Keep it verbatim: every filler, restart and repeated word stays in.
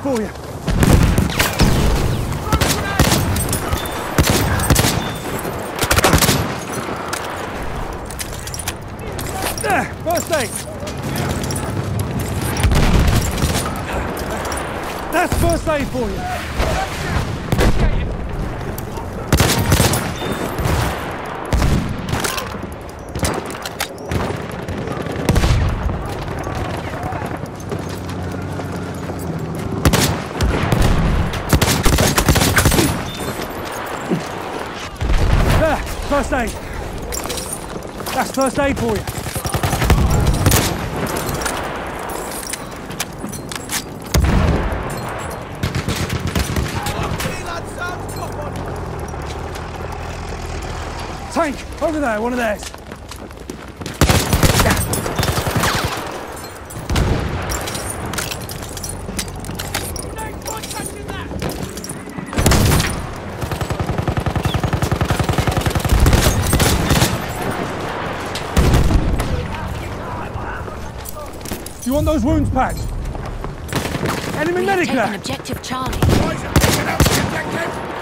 for you. There, first aid. That's first aid for you. There, first aid. That's first aid for you. Tank, over there, one of theirs. You want those wounds patched? Enemy medic there! Objective Charlie. Boys are picking up the objective.